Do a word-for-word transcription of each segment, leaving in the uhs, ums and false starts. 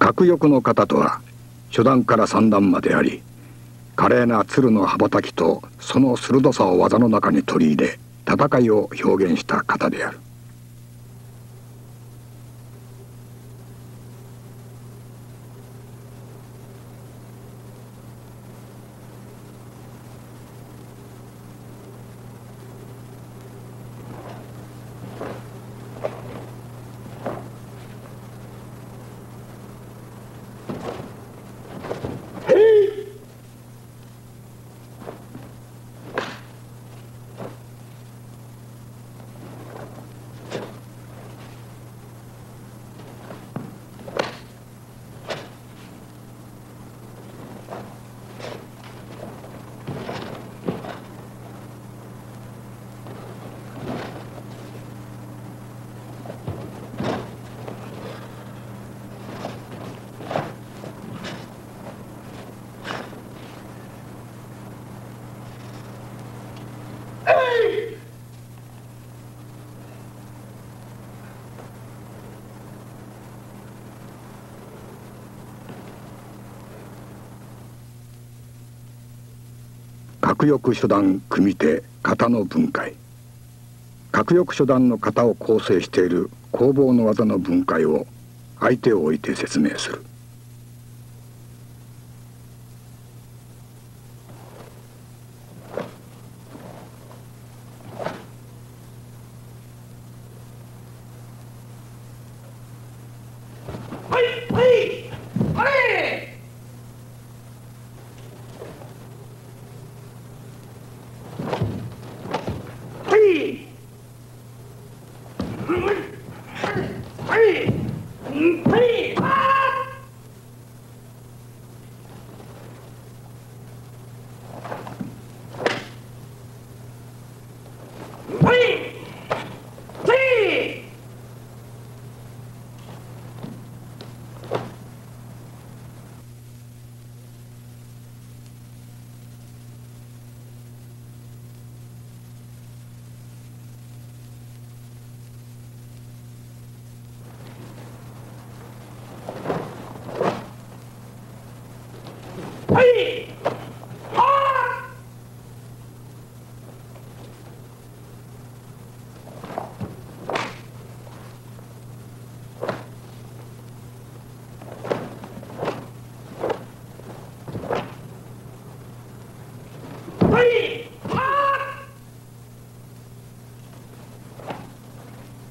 角翼の型とは初段から三段まであり、華麗な鶴の羽ばたきとその鋭さを技の中に取り入れ、戦いを表現した型である。角翼初段組手型の分解。角翼初段の型を構成している攻防の技の分解を相手を置いて説明する。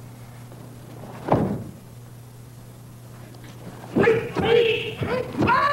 はい